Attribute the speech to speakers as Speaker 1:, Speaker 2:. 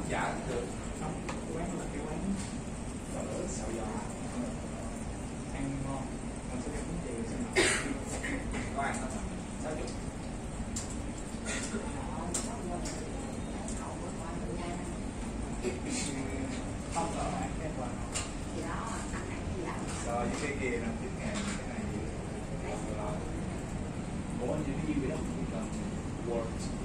Speaker 1: Dạ được.
Speaker 2: Không, cái quán là cái quán phở xào giò, ăn ngon, mình sẽ tính tiền xem nào.
Speaker 1: Có ăn không? 60.
Speaker 2: Không có ăn cái quán
Speaker 1: So với cái kia 50.000, cái này gì? Ủa anh chỉ cái gì vậy đó? Words.